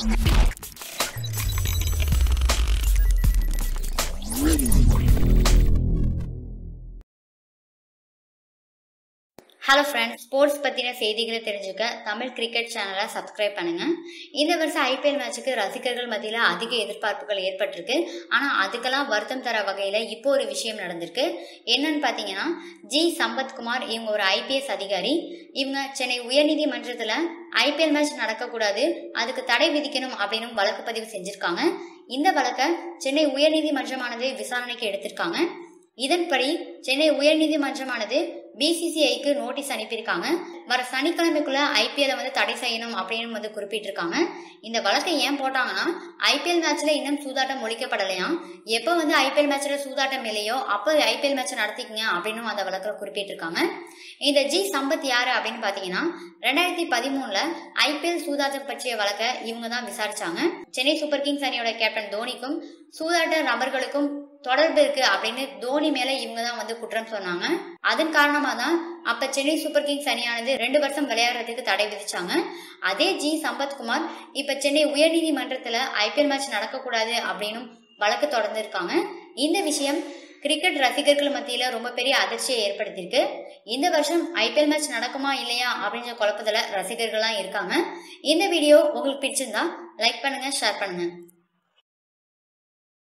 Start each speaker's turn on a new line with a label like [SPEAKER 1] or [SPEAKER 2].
[SPEAKER 1] Hello friends, sports பற்றின செய்திகளை தெரிஞ்சுக்க தமிழ் கிரிக்கெட் சேனலை சப்ஸ்கிரைப் பண்ணுங்க. இந்த வருஷம் ஐபிஎல் மேட்சுக்கு ரசிகர்கள் மத்தியில் அதிக எதிர்பார்ப்புகள் ஏற்பட்டிருக்கு. ஆனால் அதுக்கெல்லாம் வருத்தம் தர வகையில் இப்போ ஒரு விஷயம் நடந்திருக்கு. என்னன்னு பார்த்தீங்கன்னா, ஜி சம்பத்குமார் இவங்க ஒரு ஐபிஎஸ் அதிகாரி. இவங்க சென்னை உயர்நீதிமன்றத்தில் ஐபிஎல் மேட்ச் நடக்கக்கூடாது, அதுக்கு தடை விதிக்கணும் அப்படின்னு வழக்கு பதிவு செஞ்சிருக்காங்க. இந்த வழக்கை சென்னை உயர்நீதிமன்றமானது விசாரணைக்கு எடுத்திருக்காங்க. இதன்படி சென்னை உயர்நீதிமன்றமானது பிசிசிஐக்கு நோட்டீஸ் அனுப்பியிருக்காங்க. வர சனிக்கிழமைக்குள்ள ஐபிஎல் தடை செய்யணும் அப்படின்னு குறிப்பிட்டிருக்காங்க. இந்த வழக்கை ஏன் போட்டாங்கன்னா, ஐபிஎல் மேட்ச்ல இன்னும் சூதாட்டம் ஒழிக்கப்படலையாம். எப்போ ஐபிஎல் மேட்ச்ல சூதாட்டம் இல்லையோ அப்போ ஐபிஎல் மேட்ச் நடத்திக்கங்க அப்படின்னு அந்த வழக்கில் குறிப்பிட்டிருக்காங்க. இந்த ஜி சம்பத் யாரு அப்படின்னு பாத்தீங்கன்னா, 2013 ஐபிஎல் சூதாட்டம் பற்றிய வழக்கை இவங்க தான் விசாரிச்சாங்க. சென்னை சூப்பர் கிங்ஸ் அணியோட கேப்டன் தோனிக்கும் சூதாட்ட நபர்களுக்கும் தொடர்பு இருக்கு அப்படின்னு தோனி மேல இவங்க தான் குற்றம் சொன்னாங்க. அதன் காரணமா தான் அப்ப சென்னை சூப்பர் கிங்ஸ் அணியானது 2 வருஷம் விளையாடுறதுக்கு தடை விதிச்சாங்க. அதே ஜி சம்பத்குமார் இப்ப சென்னை உயர்நீதிமன்றத்துல ஐபிஎல் மேட்ச் நடக்கக்கூடாது அப்படின்னு வழக்கு தொடர்ந்து இருக்காங்க. இந்த விஷயம் கிரிக்கெட் ரசிகர்கள் மத்தியில ரொம்ப பெரிய அதிர்ச்சியை ஏற்படுத்தியிருக்கு. இந்த வருஷம் ஐபிஎல் மேட்ச் நடக்குமா இல்லையா அப்படின்ற குழப்பத்துல ரசிகர்கள்லாம் இருக்காங்க. இந்த வீடியோ உங்களுக்கு பிடிச்சிருந்தா லைக் பண்ணுங்க, ஷேர் பண்ணுங்க.